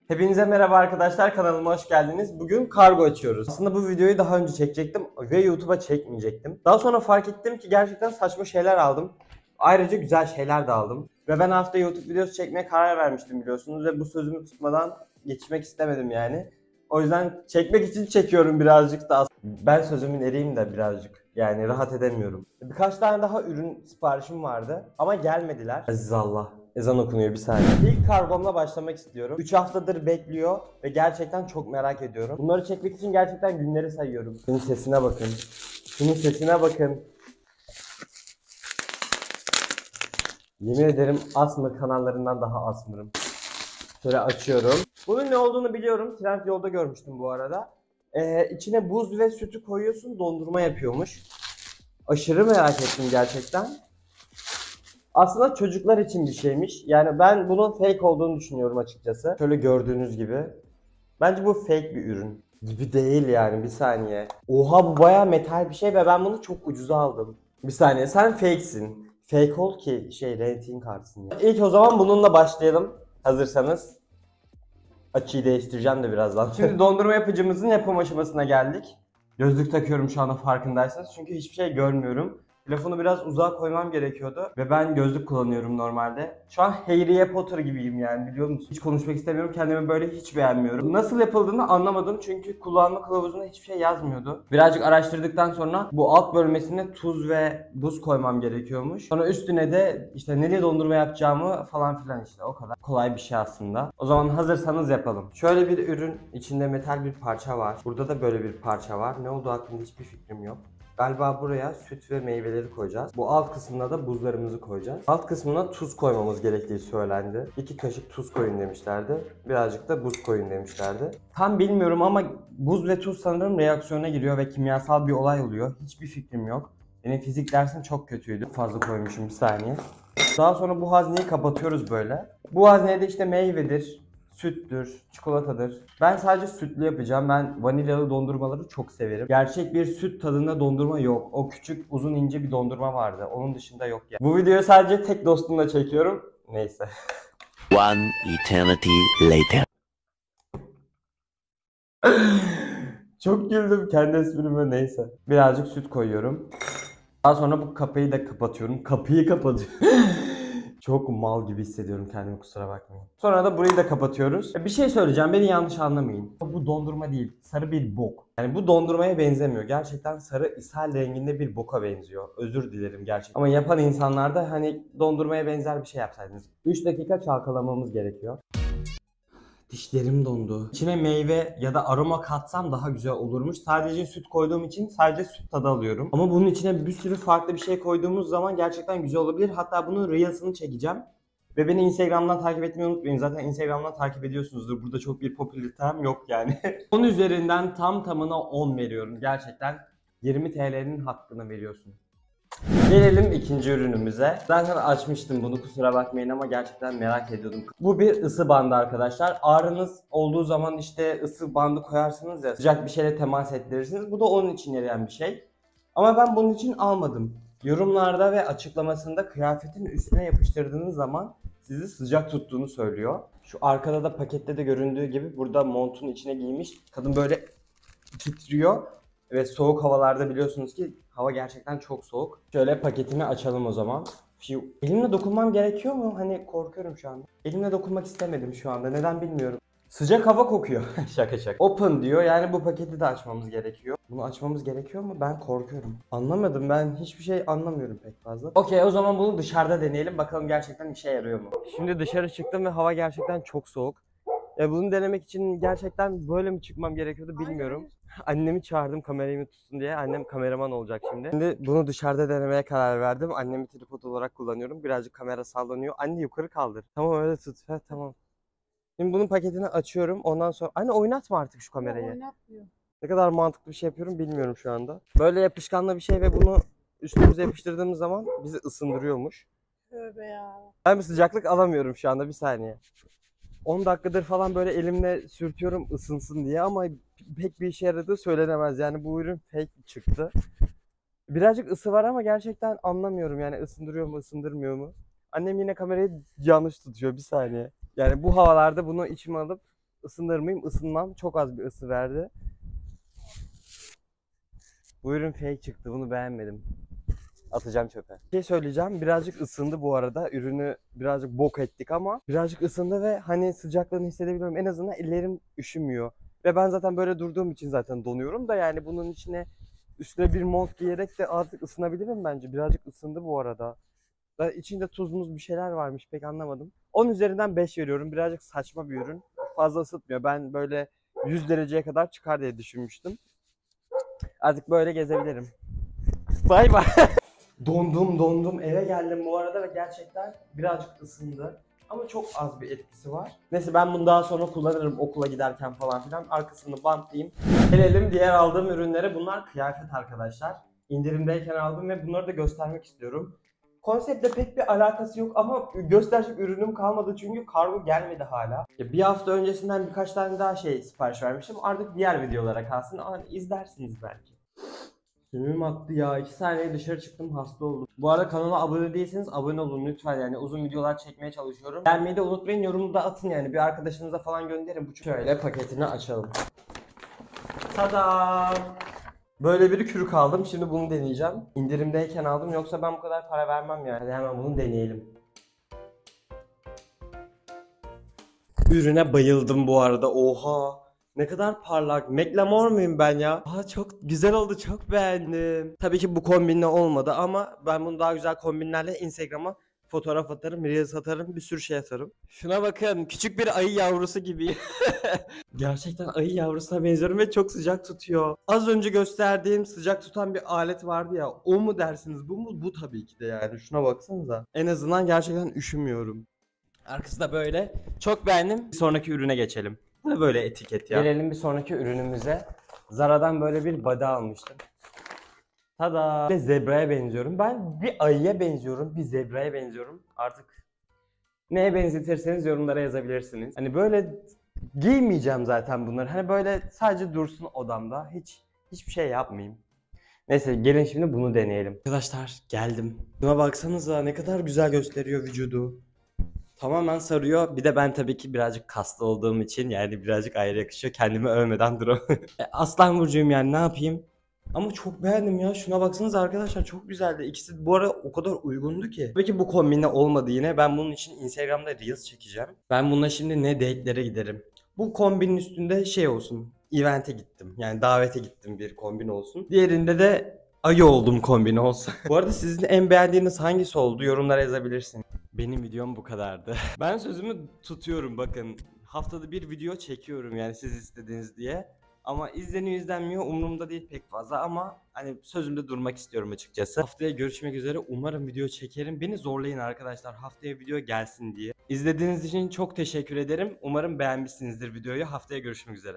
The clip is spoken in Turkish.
Hepinize merhaba arkadaşlar, kanalıma hoş geldiniz. Bugün kargo açıyoruz. Aslında bu videoyu daha önce çekecektim ve YouTube'a çekmeyecektim. Daha sonra fark ettim ki gerçekten saçma şeyler aldım. Ayrıca güzel şeyler de aldım. Ve ben hafta YouTube videosu çekmeye karar vermiştim biliyorsunuz ve bu sözümü tutmadan geçmek istemedim yani. O yüzden çekmek için çekiyorum birazcık da. Ben sözümün eriyim de birazcık. Yani rahat edemiyorum. Birkaç tane daha ürün siparişim vardı ama gelmediler. Aziz Allah. Ezan okunuyor, bir saniye. İlk kargomla başlamak istiyorum. 3 haftadır bekliyor ve gerçekten çok merak ediyorum. Bunları çekmek için gerçekten günleri sayıyorum. Şunun sesine bakın. Şunun sesine bakın. Yemin ederim Asmır kanallarından daha asmırım. Şöyle açıyorum. Bunun ne olduğunu biliyorum. Trendyol'da görmüştüm bu arada. İçine buz ve sütü koyuyorsun, dondurma yapıyormuş. Aşırı merak ettim gerçekten. Aslında çocuklar için bir şeymiş. Yani ben bunun fake olduğunu düşünüyorum açıkçası. Şöyle gördüğünüz gibi. Bence bu fake bir ürün. Gibi değil yani, bir saniye. Oha, bu bayağı metal bir şey ve ben bunu çok ucuza aldım. Bir saniye, sen fake'sin. Fake ol ki rating kartsın ya. İlk o zaman bununla başlayalım. Hazırsanız. Açıyı değiştireceğim de birazdan. Şimdi dondurma yapıcımızın yapım aşamasına geldik. Gözlük takıyorum şu anda, farkındaysanız. Çünkü hiçbir şey görmüyorum. Telefonu biraz uzağa koymam gerekiyordu. Ve ben gözlük kullanıyorum normalde. Şu an Harry Potter gibiyim yani, biliyor musun? Hiç konuşmak istemiyorum. Kendimi böyle hiç beğenmiyorum. Nasıl yapıldığını anlamadım. Çünkü kullanma kılavuzunda hiçbir şey yazmıyordu. Birazcık araştırdıktan sonra bu alt bölmesine tuz ve buz koymam gerekiyormuş. Sonra üstüne de işte nereye dondurma yapacağımı falan filan, işte o kadar. Kolay bir şey aslında. O zaman hazırsanız yapalım. Şöyle bir ürün, içinde metal bir parça var. Burada da böyle bir parça var. Ne olduğu hakkında hiçbir fikrim yok. Galiba buraya süt ve meyveleri koyacağız. Bu alt kısmına da buzlarımızı koyacağız. Alt kısmına tuz koymamız gerektiği söylendi. 2 kaşık tuz koyun demişlerdi. Birazcık da buz koyun demişlerdi. Tam bilmiyorum ama buz ve tuz sanırım reaksiyona giriyor ve kimyasal bir olay oluyor. Hiçbir fikrim yok. Benim fizik dersim çok kötüydü. Fazla koymuşum, bir saniye. Daha sonra bu hazneyi kapatıyoruz böyle. Bu hazneye de işte meyvedir, süttür, çikolatadır. Ben sadece sütlü yapacağım. Ben vanilyalı dondurmaları çok severim. Gerçek bir süt tadında dondurma yok. O küçük uzun ince bir dondurma vardı. Onun dışında yok ya. Bu videoyu sadece tek dostumla çekiyorum. Neyse. One eternity later. Çok güldüm kendi esprime, neyse. Birazcık süt koyuyorum. Daha sonra bu kapıyı da kapatıyorum. Kapıyı kapatıyorum. Çok mal gibi hissediyorum kendimi, kusura bakmayın. Sonra da burayı da kapatıyoruz. Bir şey söyleyeceğim, beni yanlış anlamayın. Bu dondurma değil, sarı bir bok. Yani bu dondurmaya benzemiyor. Gerçekten sarı ishal renginde bir boka benziyor. Özür dilerim gerçekten. Ama yapan insanlar da hani dondurmaya benzer bir şey yapsaydınız. 3 dakika çalkalamamız gerekiyor. Dişlerim dondu. İçine meyve ya da aroma katsam daha güzel olurmuş. Sadece süt koyduğum için sadece süt tadı alıyorum. Ama bunun içine bir sürü farklı bir şey koyduğumuz zaman gerçekten güzel olabilir. Hatta bunun Reels'ını çekeceğim. Ve beni Instagram'dan takip etmeyi unutmayın. Zaten Instagram'dan takip ediyorsunuzdur. Burada çok bir popülitem yok yani. 10 üzerinden tam tamına 10 veriyorum. Gerçekten 20 TL'nin hakkını veriyorsun. Gelelim ikinci ürünümüze. Zaten açmıştım bunu, kusura bakmayın ama gerçekten merak ediyordum. Bu bir ısı bandı arkadaşlar. Ağrınız olduğu zaman işte ısı bandı koyarsınız ya, sıcak bir şeyle temas ettirirsiniz. Bu da onun için yarayan bir şey. Ama ben bunun için almadım. Yorumlarda ve açıklamasında kıyafetin üstüne yapıştırdığınız zaman sizi sıcak tuttuğunu söylüyor. Şu arkada da pakette de göründüğü gibi burada montun içine giymiş. Kadın böyle titriyor. Ve soğuk havalarda biliyorsunuz ki hava gerçekten çok soğuk. Şöyle paketini açalım o zaman. Elimle dokunmam gerekiyor mu? Hani korkuyorum şu anda. Elimle dokunmak istemedim şu anda. Neden bilmiyorum. Sıcak hava kokuyor. Şaka şaka. Open diyor. Yani bu paketi de açmamız gerekiyor. Bunu açmamız gerekiyor mu? Ben korkuyorum. Anlamadım. Ben hiçbir şey anlamıyorum pek fazla. Okey, o zaman bunu dışarıda deneyelim. Bakalım gerçekten işe yarıyor mu? Şimdi dışarı çıktım ve hava gerçekten çok soğuk. Bunu denemek için gerçekten böyle mi çıkmam gerekiyordu bilmiyorum. Annemi çağırdım kamerayı tutsun diye. Annem kameraman olacak şimdi. Şimdi bunu dışarıda denemeye karar verdim. Annemi tripod olarak kullanıyorum. Birazcık kamera sallanıyor. Anne yukarı kaldır. Tamam, öyle tut. Heh, tamam. Şimdi bunun paketini açıyorum. Ondan sonra... Anne oynatma artık şu kamerayı. Oynatmıyor. Ne kadar mantıklı bir şey yapıyorum bilmiyorum şu anda. Böyle yapışkanlı bir şey ve bunu üstümüze yapıştırdığımız zaman bizi ısındırıyormuş. Tövbe ya. Ben bir sıcaklık alamıyorum şu anda, bir saniye. 10 dakikadır falan böyle elimle sürtüyorum ısınsın diye ama pek bir işe yaradığı söylenemez. Yani bu ürün fake çıktı. Birazcık ısı var ama gerçekten anlamıyorum yani, ısındırıyor mu ısındırmıyor mu. Annem yine kamerayı yanlış tutuyor, bir saniye. Yani bu havalarda bunu içime alıp ısınır mıyım? Isınmam. Çok az bir ısı verdi. Bu ürün fake çıktı. Bunu beğenmedim. Atacağım çöpe. Bir şey söyleyeceğim. Birazcık ısındı bu arada. Ürünü birazcık bok ettik ama birazcık ısındı ve hani sıcaklığını hissedebiliyorum. En azından ellerim üşümüyor. Ve ben zaten böyle durduğum için zaten donuyorum da yani bunun üstüne bir mont giyerek de artık ısınabilirim bence. Birazcık ısındı bu arada. Da içinde tuzumuz bir şeyler varmış, pek anlamadım. 10 üzerinden 5 veriyorum. Birazcık saçma bir ürün. Fazla ısıtmıyor. Ben böyle 100 dereceye kadar çıkar diye düşünmüştüm. Artık böyle gezebilirim. Bay bay. Dondum eve geldim bu arada ve gerçekten birazcık ısındı. Ama çok az bir etkisi var. Neyse ben bunu daha sonra kullanırım okula giderken falan filan. Arkasını bantlayayım. Gelelim diğer aldığım ürünlere. Bunlar kıyafet arkadaşlar. İndirimdeyken aldım ve bunları da göstermek istiyorum. Konseptle pek bir alakası yok ama gösterecek ürünüm kalmadı çünkü kargo gelmedi hala. Bir hafta öncesinden birkaç tane daha sipariş vermiştim. Artık diğer videolara kalsın. Ama izlersiniz belki. Sümüğüm aktı ya. 2 saniye dışarı çıktım, hasta oldum. Bu arada kanala abone değilseniz abone olun lütfen, yani uzun videolar çekmeye çalışıyorum. Beğenmeyi de unutmayın, yorumu da atın yani. Bir arkadaşınıza falan gönderin. Şöyle paketini açalım. Tada! Böyle bir kürük aldım. Şimdi bunu deneyeceğim. İndirimdeyken aldım, yoksa ben bu kadar para vermem yani. Hadi hemen bunu deneyelim. Ürüne bayıldım bu arada. Oha! Ne kadar parlak. McLemore muyum ben ya? Aa, çok güzel oldu. Çok beğendim. Tabii ki bu kombinle olmadı ama ben bunu daha güzel kombinlerle Instagram'a fotoğraf atarım, reels atarım, bir sürü şey atarım. Şuna bakın. Küçük bir ayı yavrusu gibi. Gerçekten ayı yavrusuna benziyorum ve çok sıcak tutuyor. Az önce gösterdiğim sıcak tutan bir alet vardı ya. O mu dersiniz? Bu mu? Bu tabii ki de yani. Şuna baksanıza. En azından gerçekten üşümüyorum. Arkası da böyle. Çok beğendim. Bir sonraki ürüne geçelim. Bu da böyle etiket ya. Gelelim bir sonraki ürünümüze. Zara'dan böyle bir body almıştım. Tada! Bir zebraya benziyorum. Ben bir ayıya benziyorum, bir zebraya benziyorum. Artık neye benzetirseniz yorumlara yazabilirsiniz. Hani böyle giymeyeceğim zaten bunları. Hani böyle sadece dursun odamda. Hiçbir şey yapmayayım. Neyse gelin şimdi bunu deneyelim. Arkadaşlar geldim. Buna baksanıza ne kadar güzel gösteriyor vücudu. Tamamen sarıyor. Bir de ben tabii ki birazcık kaslı olduğum için yani birazcık ayrı yakışıyor. Kendimi övmeden duramıyorum. Aslan burcuyum yani, ne yapayım. Ama çok beğendim ya. Şuna baksanıza arkadaşlar, çok güzeldi. İkisi bu arada o kadar uygundu ki. Tabii ki bu kombinle olmadı yine. Ben bunun için Instagram'da Reels çekeceğim. Ben bununla şimdi ne date'lere giderim. Bu kombinin üstünde olsun. Event'e gittim. Yani davete gittim, bir kombin olsun. Diğerinde de ayı oldum kombini olsun. Bu arada sizin en beğendiğiniz hangisi oldu? Yorumlara yazabilirsiniz. Benim videom bu kadardı. Ben sözümü tutuyorum bakın. Haftada bir video çekiyorum yani siz istediniz diye. Ama izleniyor izlenmiyor umurumda değil pek fazla ama hani sözümde durmak istiyorum açıkçası. Haftaya görüşmek üzere. Umarım video çekerim. Beni zorlayın arkadaşlar, haftaya video gelsin diye. İzlediğiniz için çok teşekkür ederim. Umarım beğenmişsinizdir videoyu. Haftaya görüşmek üzere.